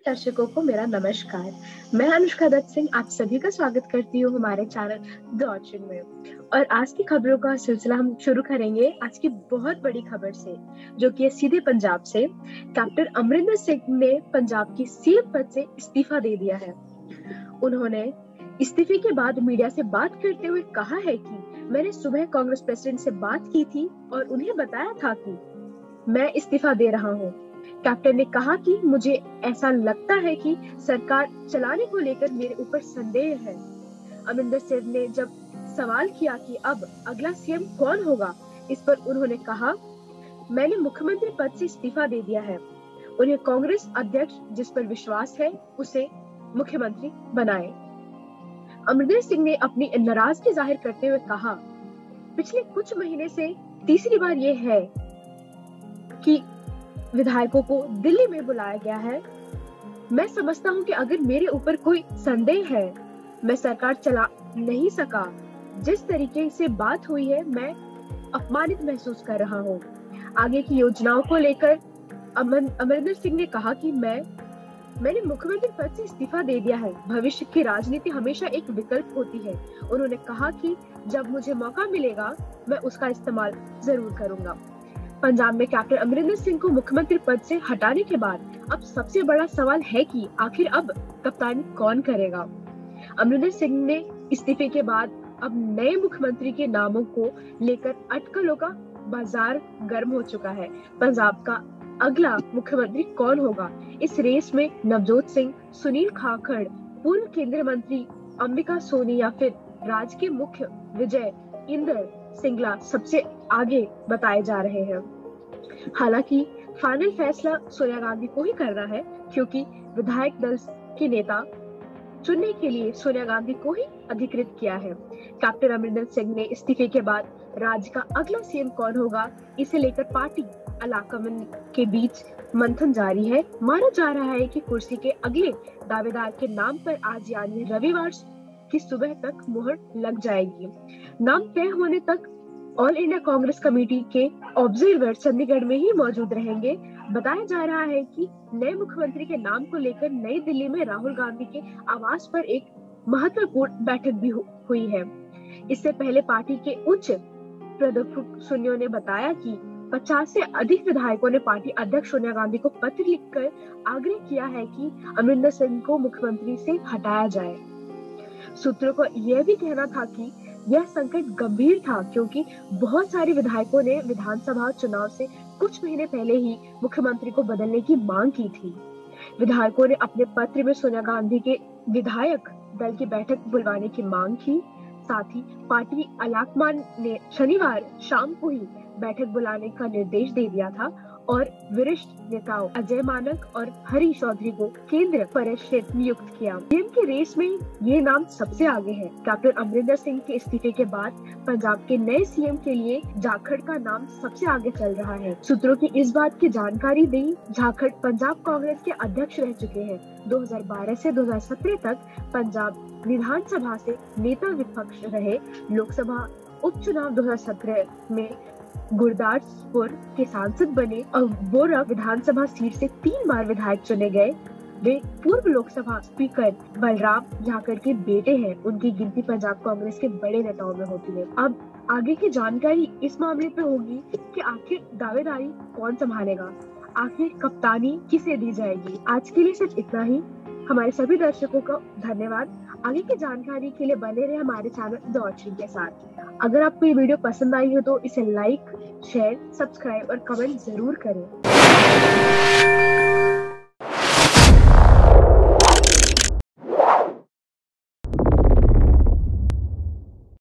दर्शकों को मेरा नमस्कार। मैं अनुष्का दत्त सिंह आप सभी का स्वागत करती हूँ हमारे चैनल द ऑर्चिड में। और आज की खबरों का सिलसिला हम शुरू करेंगे आज की बहुत बड़ी खबर से, जो कि है सीधे पंजाब से। कैप्टन अमरिंदर सिंह ने पंजाब की सीएम पद से इस्तीफा दे दिया है। उन्होंने इस्तीफे के बाद मीडिया से बात करते हुए कहा है कि मैंने सुबह कांग्रेस प्रेसिडेंट से बात की थी और उन्हें बताया था कि मैं इस्तीफा दे रहा हूँ। कैप्टन ने कहा कि मुझे ऐसा लगता है कि सरकार चलाने को लेकर मेरे ऊपर संदेह है। अमरिंदर सिंह ने जब सवाल किया कि अब अगला सीएम कौन होगा, इस पर उन्होंने कहा, मैंने मुख्यमंत्री पद से इस्तीफा दे दिया है। उन्हें कांग्रेस अध्यक्ष जिस पर विश्वास है उसे मुख्यमंत्री बनाए। अमरिंदर सिंह ने अपनी नाराजगी जाहिर करते हुए कहा, पिछले कुछ महीने से तीसरी बार यह है कि विधायकों को दिल्ली में बुलाया गया है। मैं समझता हूं कि अगर मेरे ऊपर कोई संदेह है, मैं सरकार चला नहीं सका। जिस तरीके से बात हुई है, मैं अपमानित महसूस कर रहा हूं। आगे की योजनाओं को लेकर अमरिंदर सिंह ने कहा कि मैंने मुख्यमंत्री पद से इस्तीफा दे दिया है। भविष्य की राजनीति हमेशा एक विकल्प होती है। उन्होंने कहा कि जब मुझे मौका मिलेगा, मैं उसका इस्तेमाल जरूर करूंगा। पंजाब में कैप्टन अमरिंदर सिंह को मुख्यमंत्री पद से हटाने के बाद अब सबसे बड़ा सवाल है कि आखिर अब कप्तानी कौन करेगा। अमरिंदर सिंह ने इस्तीफे के बाद अब नए मुख्यमंत्री के नामों को लेकर अटकलों का बाजार गर्म हो चुका है। पंजाब का अगला मुख्यमंत्री कौन होगा? इस रेस में नवजोत सिंह, सुनील खाखड़, पूर्व केंद्रीय मंत्री अंबिका सोनी या फिर राज्य के मुख्य विजय इंदर सिंगला सबसे आगे बताए जा रहे हैं। हालांकि फाइनल फैसला सोनिया गांधी को ही करना है, क्योंकि विधायक दल के नेता चुनने के लिए सोनिया गांधी को ही अधिकृत किया है। कैप्टन अमरिंदर सिंह ने इस्तीफे के बाद राज्य का अगला सीएम कौन होगा, इसे लेकर पार्टी अलाकमन के बीच मंथन जारी है। माना जा रहा है कि कुर्सी के अगले दावेदार के नाम पर आज यानी रविवार की सुबह तक मुहर लग जाएगी। नाम तय होने तक ऑल इंडिया कांग्रेस कमेटी के ऑब्जर्वर चंडीगढ़ में ही मौजूद रहेंगे। बताया जा रहा है कि नए मुख्यमंत्री के नाम को लेकर नई दिल्ली में राहुल गांधी के आवास पर एक महत्वपूर्ण बैठक भी हुई है। इससे पहले पार्टी के उच्च पदाधिकारियों ने बताया कि 50 से अधिक विधायकों ने पार्टी अध्यक्ष सोनिया गांधी को पत्र लिखकर आग्रह किया है कि अमरिंदर सिंह को मुख्यमंत्री से हटाया जाए। सूत्रों को यह भी कहना था कि यह संकट गंभीर था, क्योंकि बहुत सारे विधायकों ने विधानसभा चुनाव से कुछ महीने पहले ही मुख्यमंत्री को बदलने की मांग की थी। विधायकों ने अपने पत्र में सोनिया गांधी के विधायक दल की बैठक बुलवाने की मांग की। साथ ही पार्टी अलाकमान ने शनिवार शाम को ही बैठक बुलाने का निर्देश दे दिया था और वरिष्ठ नेताओं अजय मानक और हरी चौधरी को केंद्र परिषद नियुक्त किया। सीएम की रेस में ये नाम सबसे आगे है। कैप्टन अमरिंदर सिंह के इस्तीफे के बाद पंजाब के नए सीएम के लिए जाखड़ का नाम सबसे आगे चल रहा है। सूत्रों की इस बात की जानकारी दी, जाखड़ पंजाब कांग्रेस के अध्यक्ष रह चुके हैं। 2012 से 2017 तक पंजाब विधानसभा से नेता विपक्ष रहे। लोकसभा उपचुनाव 2017 में गुरदासपुर के सांसद बने और बोरा विधानसभा सीट से 3 बार विधायक चुने गए। वे पूर्व लोकसभा स्पीकर बलराम जाखड़ के बेटे हैं। उनकी गिनती पंजाब कांग्रेस के बड़े नेताओं में होती है। अब आगे की जानकारी इस मामले पे होगी कि आखिर दावेदारी कौन संभालेगा, आखिर कप्तानी किसे दी जाएगी। आज के लिए सिर्फ इतना ही। हमारे सभी दर्शकों का धन्यवाद। आगे की जानकारी के लिए बने रहे हमारे चैनल द ऑर्चिड के साथ। अगर आपको ये वीडियो पसंद आई हो तो इसे लाइक, शेयर, सब्सक्राइब और कमेंट जरूर करें।